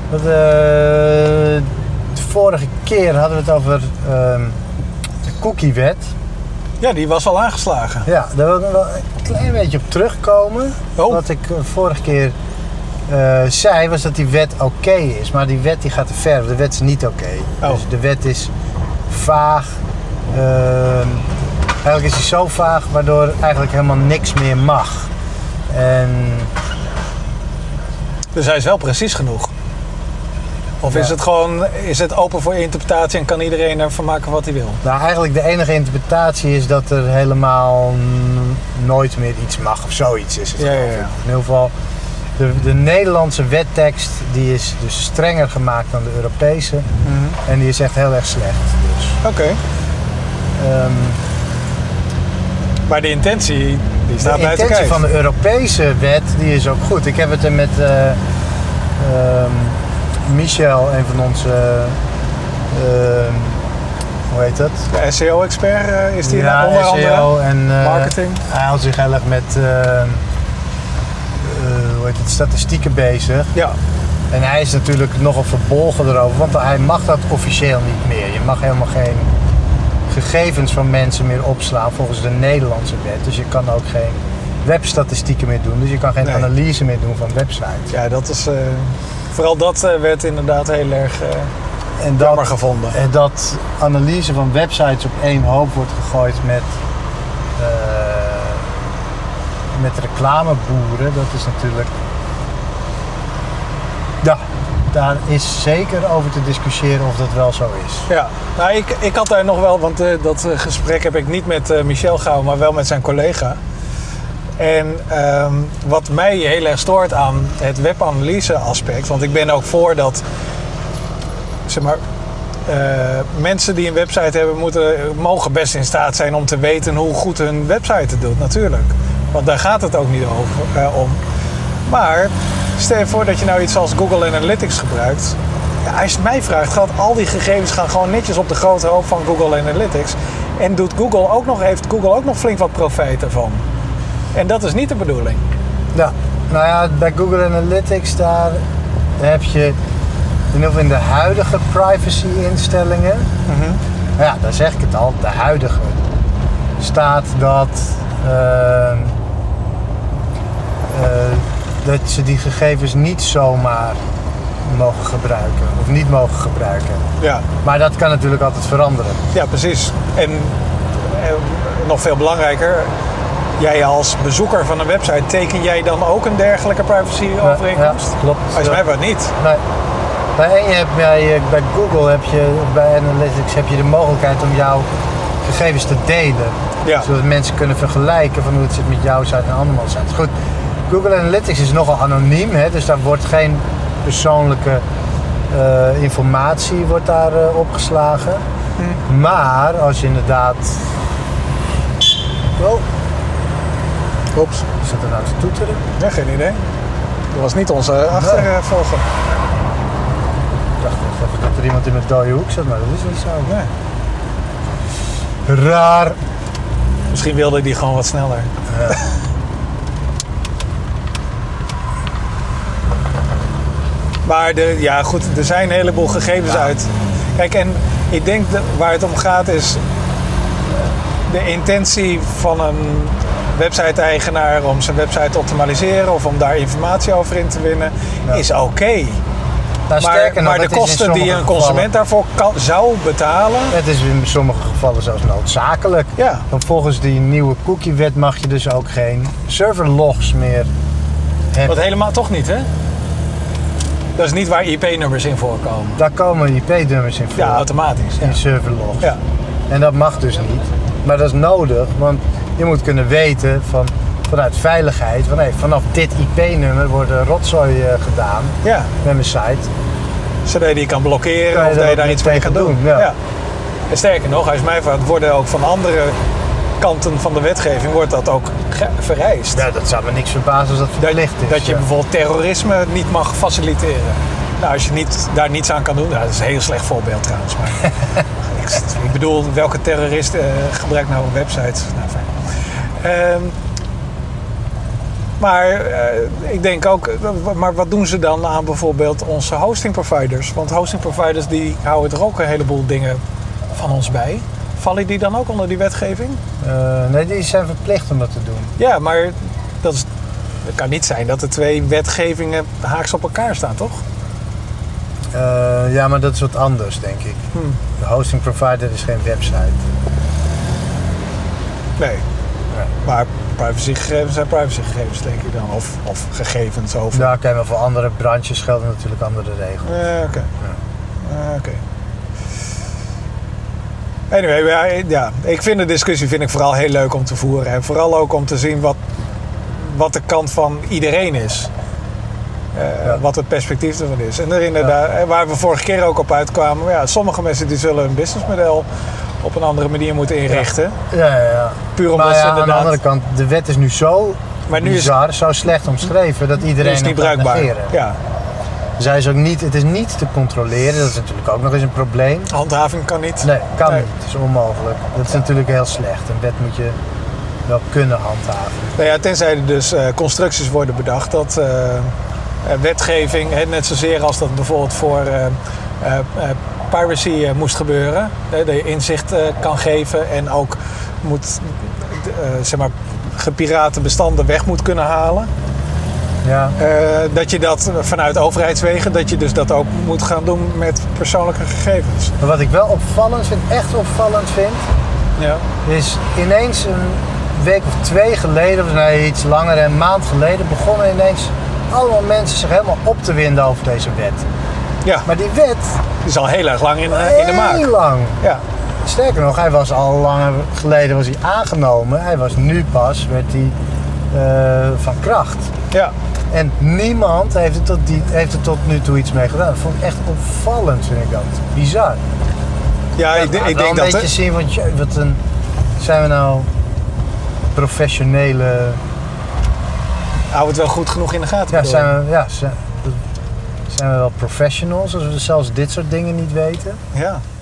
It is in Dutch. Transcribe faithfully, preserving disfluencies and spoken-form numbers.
Want, uh, de vorige keer hadden we het over uh, de cookiewet. Ja, die was al aangeslagen. Ja, daar wil ik nog wel een klein beetje op terugkomen. Oh. Wat ik uh, vorige keer uh, zei, was dat die wet oké okay is. Maar die wet die gaat te ver. De wet is niet oké. Okay. Oh. Dus de wet is vaag. Uh, eigenlijk is die zo vaag, waardoor eigenlijk helemaal niks meer mag. En... Dus hij is wel precies genoeg. Of ja. is het gewoon is het open voor interpretatie en kan iedereen ervan maken wat hij wil? Nou, eigenlijk de enige interpretatie is dat er helemaal n- nooit meer iets mag of zoiets is het. Ja, ja, ja. In ieder geval, de, de Nederlandse wettekst die is dus strenger gemaakt dan de Europese. Mm-hmm. En die is echt heel erg slecht. Dus. Oké. Okay. Um, maar de intentie, die staat buiten kijf. De intentie van de Europese wet, die is ook goed. Ik heb het er met uh, um, Michel, een van onze, uh, hoe heet dat? De S E O-expert uh, is die ja, onder andere? S E O en uh, marketing. Hij houdt zich heel erg met uh, uh, hoe heet het, statistieken bezig. Ja. En hij is natuurlijk nogal verbolgen erover, want hij mag dat officieel niet meer. Je mag helemaal geen gegevens van mensen meer opslaan volgens de Nederlandse wet. Dus je kan ook geen webstatistieken meer doen. Dus je kan geen nee. analyse meer doen van websites. Ja, dat is... Uh, vooral dat uh, werd inderdaad heel erg uh, en jammer dat, gevonden. En dat analyse van websites op één hoop wordt gegooid met, uh, met reclameboeren. Dat is natuurlijk... Ja, daar is zeker over te discussiëren of dat wel zo is. Ja, nou ik, ik had daar nog wel, want uh, dat uh, gesprek heb ik niet met uh, Michel gehouden, maar wel met zijn collega. En um, wat mij heel erg stoort aan het webanalyse aspect, want ik ben ook voor dat, zeg maar, uh, mensen die een website hebben, moeten, mogen best in staat zijn om te weten hoe goed hun website het doet, natuurlijk. Want daar gaat het ook niet over, uh, om. Maar stel je voor dat je nou iets als Google Analytics gebruikt. Ja, als je het mij vraagt, gaat al die gegevens gaan gewoon netjes op de grote hoop van Google Analytics. En doet Google ook nog, heeft Google ook nog flink wat profijt ervan. En dat is niet de bedoeling. Ja, nou ja, bij Google Analytics daar heb je in, in de huidige privacy instellingen. Mm-hmm. Ja, daar zeg ik het al, de huidige. Staat dat... Uh, uh, dat ze die gegevens niet zomaar mogen gebruiken of niet mogen gebruiken. Ja. Maar dat kan natuurlijk altijd veranderen. Ja, precies. En, en nog veel belangrijker, jij als bezoeker van een website, teken jij dan ook een dergelijke privacy-overeenkomst? Ja, ja, klopt. Als mij wat niet. Nee. Bij, je hebt, bij, bij Google heb je, bij Analytics heb je de mogelijkheid om jouw gegevens te delen. Ja. Zodat mensen kunnen vergelijken van hoe het zit met jouw site en andere sites. Goed. Google Analytics is nogal anoniem, hè, dus daar wordt geen persoonlijke uh, informatie wordt daar uh, opgeslagen. Hmm. Maar als je inderdaad... Oh. Oeps, is dat er nou te toeteren? Ja, geen idee. Dat was niet onze achtervolger. Ik dacht even dat er iemand in een dode hoek zat, maar dat is niet zo. Nee. Raar. Misschien wilde die gewoon wat sneller. Ja. Maar de, ja, goed, er zijn een heleboel gegevens ja. uit. Kijk, en ik denk dat waar het om gaat is de intentie van een website-eigenaar om zijn website te optimaliseren of om daar informatie over in te winnen, ja. is oké. Okay. Nou, maar nog, maar de kosten die een consument gevallen, daarvoor kan, zou betalen... Het is in sommige gevallen zelfs noodzakelijk. Ja. Want volgens die nieuwe cookie-wet mag je dus ook geen serverlogs meer hebben. Wat helemaal toch niet, hè? Dat is niet waar I P-nummers in voorkomen. Daar komen I P-nummers in voor. Ja, automatisch. In ja. serverlogs. Ja. En dat mag dus niet. Maar dat is nodig, want je moet kunnen weten van, vanuit veiligheid... van hey, vanaf dit I P-nummer wordt er rotzooi uh, gedaan ja. met mijn site. Zodat je die kan blokkeren kan je of dat je daar iets mee kan doen. doen. Ja. Ja. En sterker nog, als je mij vraagt, worden ook van andere kanten van de wetgeving wordt dat ook ge- vereist. Ja, dat zou me niks verbazen als dat verplicht is. Dat je ja. bijvoorbeeld terrorisme niet mag faciliteren. Nou, als je niet, daar niets aan kan doen, nou, dat is een heel slecht voorbeeld trouwens. Maar ik, ik bedoel, welke terrorist uh, gebruikt nou websites? Nou, fijn. Um, Maar uh, ik denk ook, maar wat doen ze dan aan bijvoorbeeld onze hosting providers? Want hosting providers die houden er ook een heleboel dingen van ons bij. Vallen die dan ook onder die wetgeving? Uh, nee, die zijn verplicht om dat te doen. Ja, maar dat, is, dat kan niet zijn dat de twee wetgevingen haaks op elkaar staan, toch? Uh, ja, maar dat is wat anders, denk ik. Hmm. De hosting provider is geen website. Nee. nee. Maar privacygegevens zijn privacygegevens, denk ik dan. Of, of gegevens over... Ja, oké, maar voor andere branches gelden natuurlijk andere regels. Uh, oké. Okay. Ja. Uh, okay. Anyway, ja, ja, ik vind de discussie vind ik vooral heel leuk om te voeren. En vooral ook om te zien wat, wat de kant van iedereen is. Uh, ja. Wat het perspectief ervan is. En er inderdaad, ja. waar we vorige keer ook op uitkwamen. Ja, sommige mensen die zullen hun businessmodel op een andere manier moeten inrichten. Ja, ja, ja. Puur omdat maar ja, ze inderdaad... aan de andere kant, de wet is nu zo maar nu bizar, is... zo slecht omschreven dat iedereen is niet bruikbaar. Ja. Zij is ook niet, het is niet te controleren, dat is natuurlijk ook nog eens een probleem. Handhaving kan niet? Nee, kan nee. niet. Het is onmogelijk. Dat is ja. natuurlijk heel slecht. Een wet moet je wel kunnen handhaven. Nou ja, tenzij er dus uh, constructies worden bedacht dat uh, uh, wetgeving, hè, net zozeer als dat bijvoorbeeld voor uh, uh, uh, piracy uh, moest gebeuren, hè, dat je inzicht uh, kan geven en ook moet, uh, zeg maar, gepirate bestanden weg moet kunnen halen. Ja. Uh, dat je dat vanuit overheidswegen, dat je dus dat ook moet gaan doen met persoonlijke gegevens. Maar wat ik wel opvallend vind, echt opvallend vind, ja. is ineens een week of twee geleden, of nee, iets langer, een maand geleden, begonnen ineens allemaal mensen zich helemaal op te winden over deze wet. Ja. Maar die wet... Die is al heel erg lang in, uh, in de maak. Heel lang. Ja. Sterker nog, hij was al langer geleden was hij aangenomen. Hij was nu pas, werd hij uh, van kracht. Ja. En niemand heeft er, tot die, heeft er tot nu toe iets mee gedaan. Dat vond ik echt opvallend, vind ik dat. Bizar. Ja, ja ik, ik denk dat... een dat... beetje zien, want je, wat een... Zijn we nou professionele... Hou het wel goed genoeg in de gaten. Ja, zijn we, ja zijn, zijn we wel professionals als we zelfs dit soort dingen niet weten? Ja.